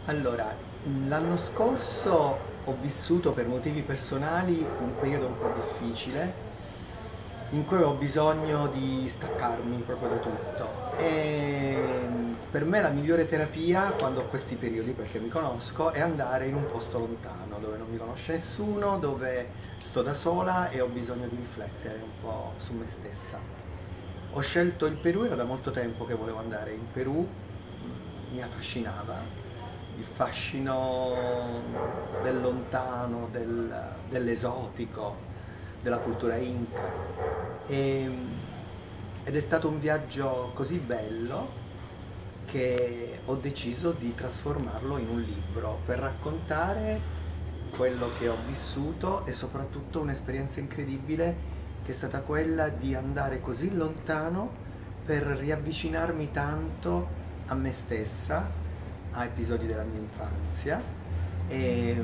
Allora, l'anno scorso ho vissuto per motivi personali un periodo un po' difficile in cui ho bisogno di staccarmi proprio da tutto. E per me la migliore terapia quando ho questi periodi, perché mi conosco, è andare in un posto lontano, dove non mi conosce nessuno, dove sto da sola e ho bisogno di riflettere un po' su me stessa. Ho scelto il Perù, era da molto tempo che volevo andare in Perù, mi affascinava il fascino del lontano, dell'esotico, della cultura inca. E- ed è stato un viaggio così bello che ho deciso di trasformarlo in un libro per raccontare quello che ho vissuto e soprattutto un'esperienza incredibile che è stata quella di andare così lontano per riavvicinarmi tanto a me stessa, a episodi della mia infanzia e,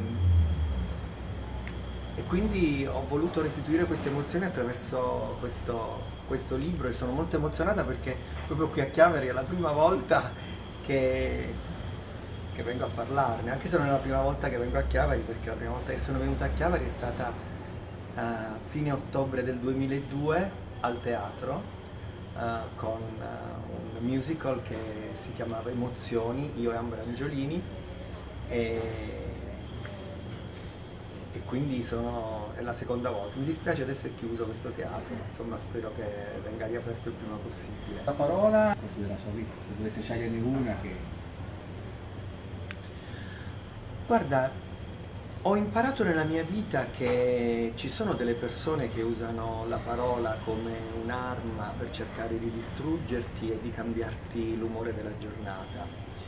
e quindi ho voluto restituire queste emozioni attraverso questo libro e sono molto emozionata perché proprio qui a Chiavari è la prima volta che, che vengo a parlarne, anche se non è la prima volta che vengo a Chiavari, perché la prima volta che sono venuta a Chiavari è stata a fine ottobre del 2002 al teatro con un musical che si chiamava Emozioni, io e Ambra Angiolini e, e quindi è la seconda volta. Mi dispiace adesso è chiuso questo teatro, ma insomma spero che venga riaperto il prima possibile. La parola così della sua vita, se dovesse sceglierne una che... Guarda, ho imparato nella mia vita che ci sono delle persone che usano la parola come un'arma per cercare di distruggerti e di cambiarti l'umore della giornata.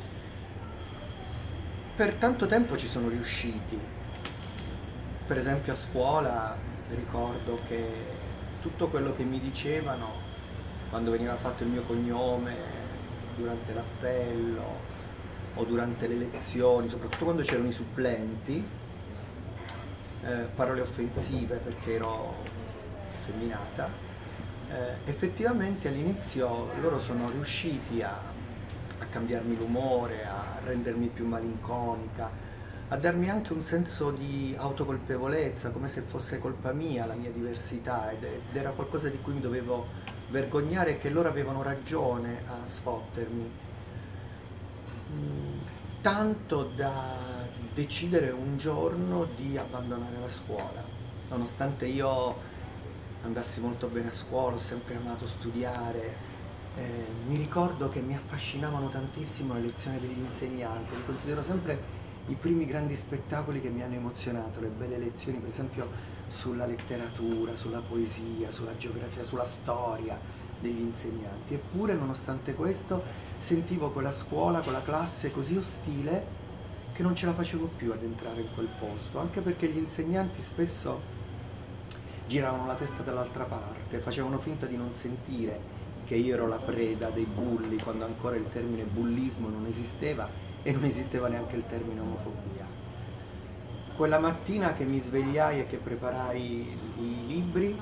Per tanto tempo ci sono riusciti. Per esempio a scuola ricordo che tutto quello che mi dicevano quando veniva fatto il mio cognome, durante l'appello o durante le lezioni, soprattutto quando c'erano i supplenti, parole offensive perché ero effeminata, effettivamente all'inizio loro sono riusciti a cambiarmi l'umore, a rendermi più malinconica, a darmi anche un senso di autocolpevolezza, come se fosse colpa mia la mia diversità ed era qualcosa di cui mi dovevo vergognare e che loro avevano ragione a sfottermi. Tanto da decidere un giorno di abbandonare la scuola, nonostante io andassi molto bene a scuola, ho sempre amato studiare, mi ricordo che mi affascinavano tantissimo le lezioni degli insegnanti, li considero sempre i primi grandi spettacoli che mi hanno emozionato, le belle lezioni per esempio sulla letteratura, sulla poesia, sulla geografia, sulla storia degli insegnanti. Eppure nonostante questo sentivo quella scuola, quella classe così ostile che non ce la facevo più ad entrare in quel posto, anche perché gli insegnanti spesso giravano la testa dall'altra parte, facevano finta di non sentire che io ero la preda dei bulli quando ancora il termine bullismo non esisteva e non esisteva neanche il termine omofobia. Quella mattina che mi svegliai e che preparai i libri,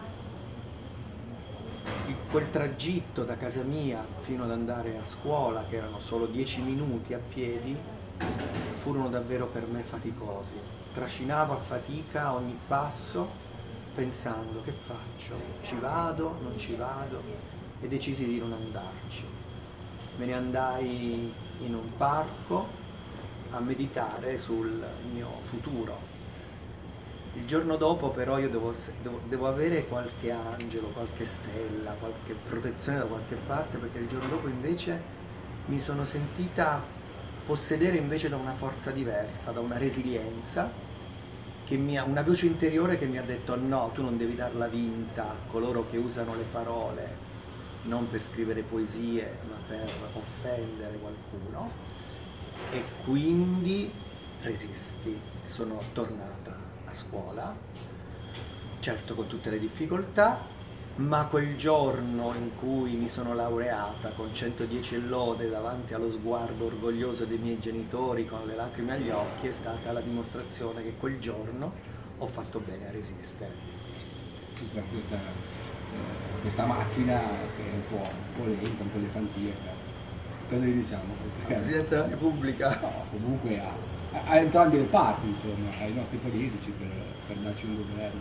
quel tragitto da casa mia fino ad andare a scuola, che erano solo 10 minuti a piedi, furono davvero per me faticosi. Trascinavo a fatica ogni passo pensando che faccio? Ci vado? Non ci vado? E decisi di non andarci. Me ne andai in un parco a meditare sul mio futuro. Il giorno dopo però io devo avere qualche angelo, qualche stella, qualche protezione da qualche parte, perché il giorno dopo invece mi sono sentita possedere invece da una forza diversa, da una resilienza, una voce interiore che mi ha detto no, tu non devi darla vinta a coloro che usano le parole non per scrivere poesie ma per offendere qualcuno, e quindi resisti. Sono tornata a scuola, certo con tutte le difficoltà, ma quel giorno in cui mi sono laureata con 110 e lode davanti allo sguardo orgoglioso dei miei genitori con le lacrime agli occhi è stata la dimostrazione che quel giorno ho fatto bene a resistere. Tutta questa macchina che è un po' lenta, un po' elefantiaca. cosa gli diciamo? Il Presidente della Repubblica? No, comunque a entrambe le parti, insomma, ai nostri politici per darci un governo.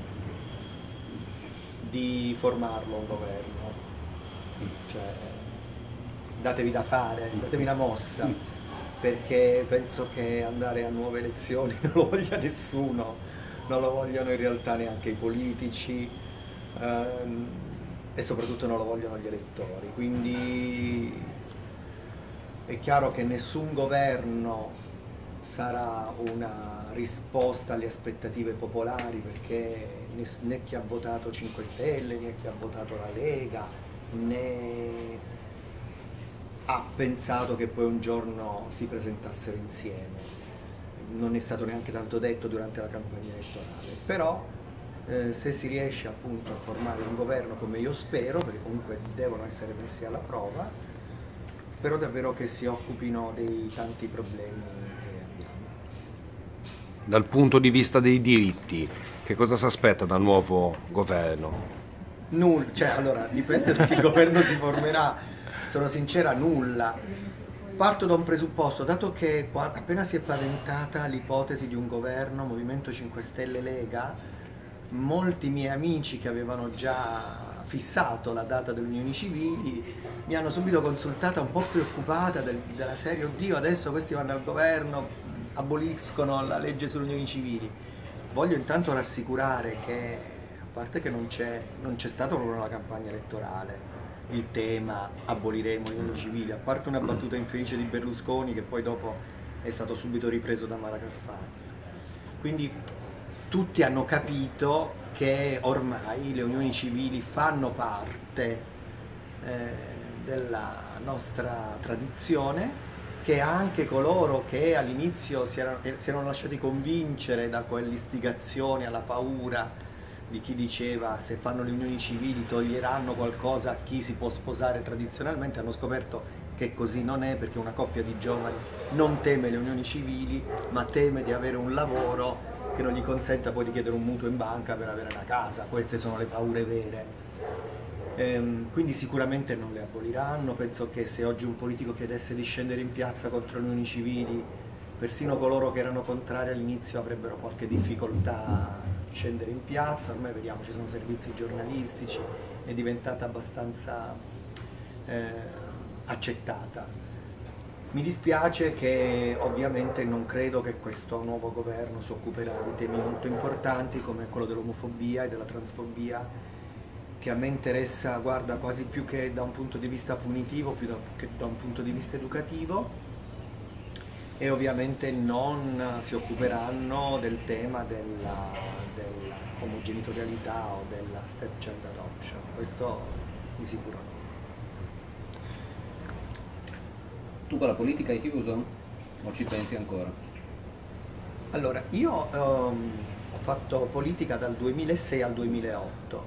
Di formarlo un governo, cioè datevi da fare, datevi una mossa, perché penso che andare a nuove elezioni non lo voglia nessuno, non lo vogliono in realtà neanche i politici e soprattutto non lo vogliono gli elettori, quindi è chiaro che nessun governo sarà una risposta alle aspettative popolari, perché né chi ha votato 5 Stelle, né chi ha votato la Lega, né ha pensato che poi un giorno si presentassero insieme. Non è stato neanche tanto detto durante la campagna elettorale, però se si riesce appunto a formare un governo come io spero, perché comunque devono essere messi alla prova, spero davvero che si occupino dei tanti problemi che abbiamo. Dal punto di vista dei diritti, che cosa si aspetta dal nuovo governo? Cioè, allora, dipende da che governo si formerà, sono sincera, nulla. Parto da un presupposto, dato che appena si è paventata l'ipotesi di un governo Movimento 5 Stelle Lega, molti miei amici che avevano già fissato la data delle unioni civili mi hanno subito consultata un po' preoccupata della serie, oddio adesso questi vanno al governo, aboliscono la legge sulle unioni civili. Voglio intanto rassicurare che, a parte che non c'è stato proprio nella campagna elettorale il tema aboliremo le unioni civili, a parte una battuta infelice di Berlusconi che poi dopo è stato subito ripreso da Mara Carfagna. Quindi tutti hanno capito che ormai le unioni civili fanno parte della nostra tradizione, che anche coloro che all'inizio si erano lasciati convincere da quell'istigazione alla paura di chi diceva se fanno le unioni civili toglieranno qualcosa a chi si può sposare tradizionalmente, hanno scoperto che così non è, perché una coppia di giovani non teme le unioni civili, ma teme di avere un lavoro che non gli consenta poi di chiedere un mutuo in banca per avere una casa. Queste sono le paure vere. Quindi sicuramente non le aboliranno. Penso che se oggi un politico chiedesse di scendere in piazza contro le unioni civili, persino coloro che erano contrari all'inizio avrebbero qualche difficoltà a scendere in piazza. Ormai vediamo, ci sono servizi giornalistici, è diventata abbastanza accettata. Mi dispiace che ovviamente non credo che questo nuovo governo si occuperà di temi molto importanti come quello dell'omofobia e della transfobia, che a me interessa, guarda, quasi più che da un punto di vista punitivo, più che da un punto di vista educativo, e ovviamente non si occuperanno del tema della omogenitorialità o della stepchild adoption, questo di sicuro no. Tu con la politica hai chiuso o ci pensi ancora? Allora, io ho fatto politica dal 2006 al 2008,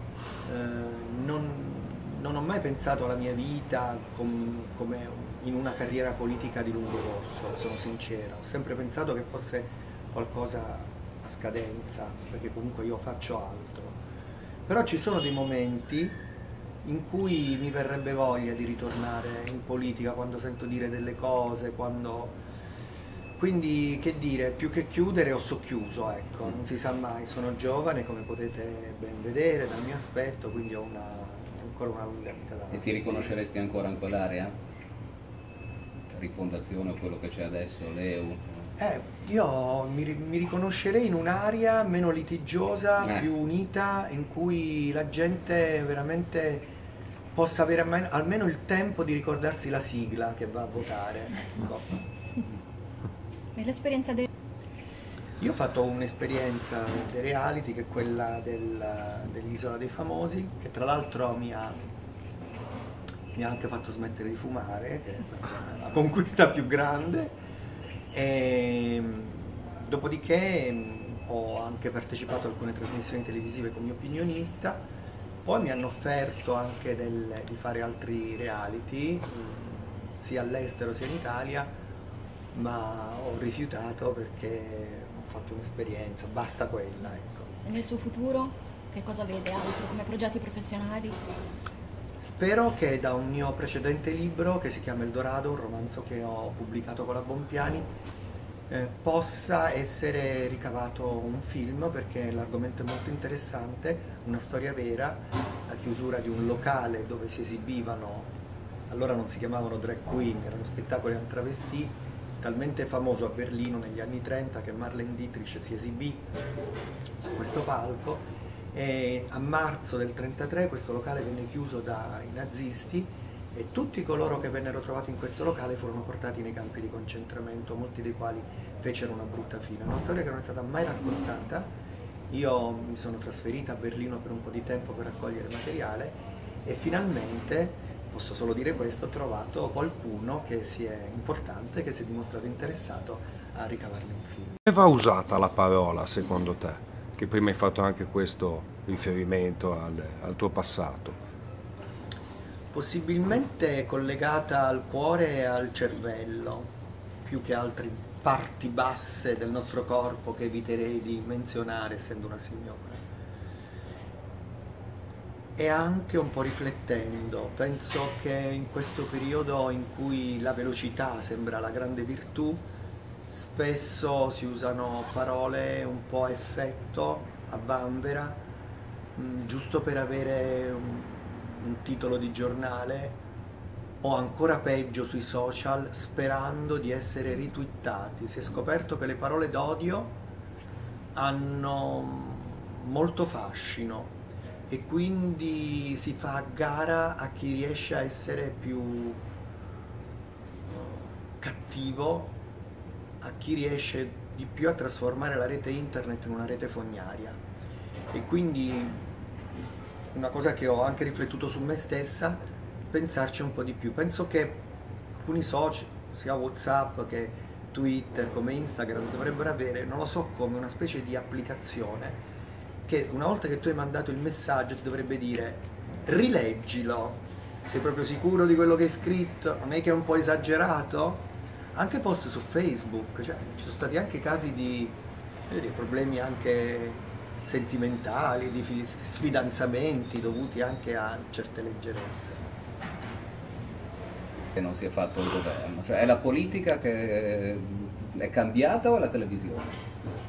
non ho mai pensato alla mia vita come in una carriera politica di lungo corso, sono sincero, ho sempre pensato che fosse qualcosa a scadenza, perché comunque io faccio altro, però ci sono dei momenti in cui mi verrebbe voglia di ritornare in politica quando sento dire delle cose, quindi che dire, più che chiudere ho socchiuso, ecco, non si sa mai, sono giovane come potete ben vedere dal mio aspetto, quindi ho ancora una lunga vita davanti. E ti riconosceresti ancora in quell'area? Rifondazione o quello che c'è adesso, l'EU? Io mi riconoscerei in un'area meno litigiosa, più unita, in cui la gente veramente possa avere almeno il tempo di ricordarsi la sigla che va a votare. Ecco. E l'esperienza del... Io ho fatto un'esperienza di reality che è quella dell'Isola dei Famosi, che tra l'altro mi ha anche fatto smettere di fumare, che è stata la conquista più grande. E dopodiché ho anche partecipato a alcune trasmissioni televisive come opinionista, poi mi hanno offerto anche di fare altri reality sia all'estero sia in Italia, ma ho rifiutato perché ho fatto un'esperienza, basta quella, ecco. E nel suo futuro che cosa vede altro come progetti professionali? Spero che da un mio precedente libro, che si chiama Eldorado, un romanzo che ho pubblicato con la Bompiani, possa essere ricavato un film, perché l'argomento è molto interessante, una storia vera, la chiusura di un locale dove si esibivano, allora non si chiamavano drag queen, erano spettacoli a travestì, talmente famoso a Berlino negli anni 30 che Marlene Dietrich si esibì su questo palco, e a marzo del 1933 questo locale venne chiuso dai nazisti e tutti coloro che vennero trovati in questo locale furono portati nei campi di concentramento, molti dei quali fecero una brutta fine. Una storia che non è stata mai raccontata. Io mi sono trasferita a Berlino per un po' di tempo per raccogliere materiale e finalmente, posso solo dire questo, ho trovato qualcuno che importante, che si è dimostrato interessato a ricavarne un film. Come va usata la parola secondo te? Che prima hai fatto anche questo riferimento al tuo passato. Possibilmente collegata al cuore e al cervello, più che altre parti basse del nostro corpo che eviterei di menzionare essendo una signora. E anche un po' riflettendo, penso che in questo periodo in cui la velocità sembra la grande virtù, spesso si usano parole un po' a effetto, a vanvera, giusto per avere un titolo di giornale o ancora peggio sui social, sperando di essere ritwittati. Si è scoperto che le parole d'odio hanno molto fascino e quindi si fa a gara a chi riesce a essere più cattivo, a chi riesce di più a trasformare la rete internet in una rete fognaria. E quindi una cosa che ho anche riflettuto su me stessa, pensarci un po' di più. Penso che alcuni social, sia WhatsApp che Twitter, come Instagram, dovrebbero avere, non lo so come, una specie di applicazione che una volta che tu hai mandato il messaggio ti dovrebbe dire rileggilo, sei proprio sicuro di quello che hai scritto, non è che è un po' esagerato? Anche post su Facebook, cioè ci sono stati anche casi di problemi anche sentimentali, di sfidanzamenti dovuti anche a certe leggerezze. Che non si è fatto il governo, cioè è la politica che è cambiata o è la televisione?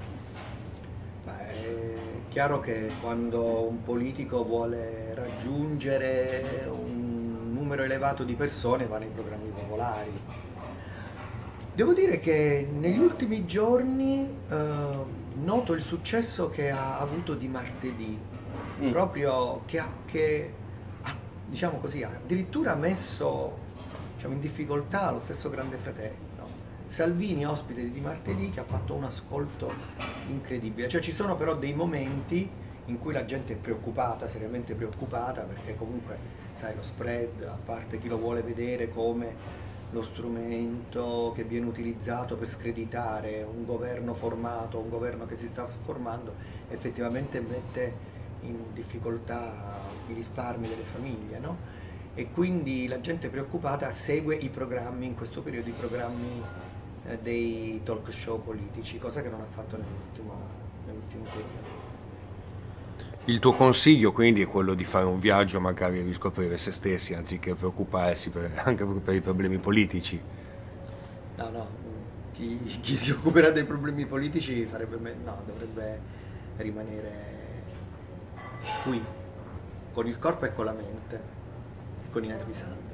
È chiaro che quando un politico vuole raggiungere un numero elevato di persone va nei programmi popolari. Devo dire che negli ultimi giorni noto il successo che ha avuto Di Martedì, proprio che ha, diciamo così, ha addirittura messo, diciamo, in difficoltà lo stesso Grande Fratello. Salvini, ospite di Di Martedì, che ha fatto un ascolto incredibile. Cioè ci sono però dei momenti in cui la gente è preoccupata, seriamente preoccupata, perché comunque, sai, lo spread, a parte chi lo vuole vedere come lo strumento che viene utilizzato per screditare un governo formato, un governo che si sta formando, effettivamente mette in difficoltà i risparmi delle famiglie, no? E quindi la gente preoccupata segue i programmi, in questo periodo i programmi dei talk show politici, cosa che non ha fatto nell'ultimo periodo. Il tuo consiglio quindi è quello di fare un viaggio, magari a riscoprire se stessi, anziché preoccuparsi anche per i problemi politici. No, chi si occuperà dei problemi politici dovrebbe rimanere qui, con il corpo e con la mente, e con i nervi saldi.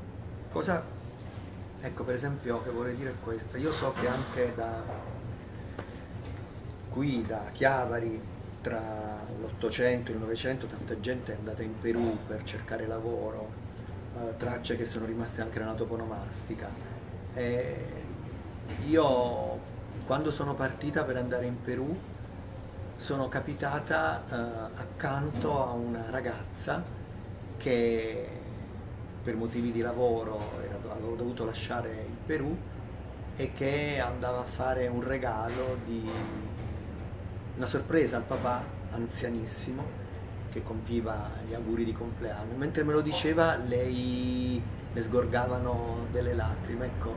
Ecco, per esempio, che vorrei dire è questo. Io so che anche da Chiavari, tra l'800 e il 900, tanta gente è andata in Perù per cercare lavoro, tracce che sono rimaste anche nella toponomastica. Io, quando sono partita per andare in Perù, sono capitata accanto a una ragazza che per motivi di lavoro avevo dovuto lasciare il Perù e che andava a fare un regalo una sorpresa al papà anzianissimo che compiva gli auguri di compleanno. Mentre me lo diceva le sgorgavano delle lacrime, ecco.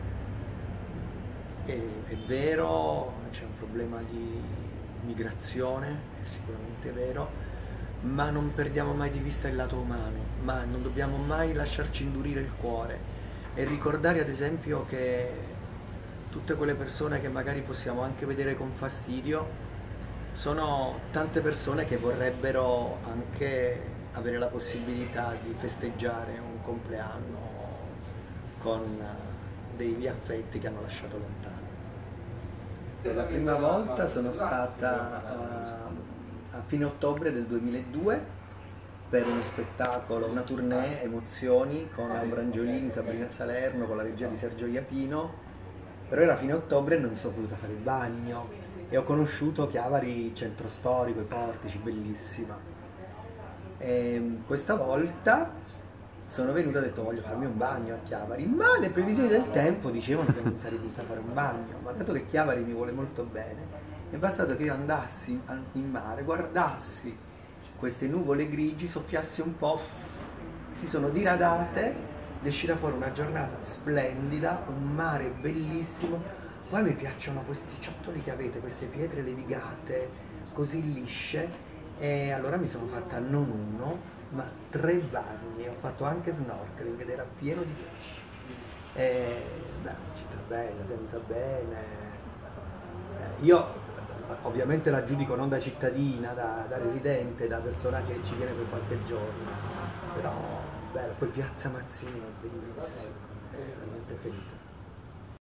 È vero, c'è un problema di migrazione, è sicuramente vero, ma non perdiamo mai di vista il lato umano, ma non dobbiamo mai lasciarci indurire il cuore e ricordare ad esempio che tutte quelle persone che magari possiamo anche vedere con fastidio sono tante persone che vorrebbero anche avere la possibilità di festeggiare un compleanno con degli affetti che hanno lasciato lontano. La prima volta sono stata a fine ottobre del 2002 per uno spettacolo, una tournée Emozioni con Laura Angiolini, Sabrina Salerno, con la regia di Sergio Iapino, però era fine ottobre e non mi sono potuta fare il bagno e ho conosciuto Chiavari, centro storico, i portici, bellissima. E questa volta sono venuta e ho detto voglio farmi un bagno a Chiavari, ma le previsioni del tempo dicevano che non mi sarei potuta fare un bagno, ma dato che Chiavari mi vuole molto bene, è bastato che io andassi in mare, guardassi queste nuvole grigi, soffiassi un po', si sono diradate ed è uscita fuori una giornata splendida, un mare bellissimo. Poi mi piacciono questi ciottoli che avete, queste pietre levigate, così lisce, e allora mi sono fatta non uno, ma 3 bagni, ho fatto anche snorkeling ed era pieno di pesci. Città bella, tenuta bene. Io ovviamente la giudico non da cittadina, da residente, da persona che ci viene per qualche giorno, però bello, poi Piazza Mazzini è bellissima, è la mia preferita.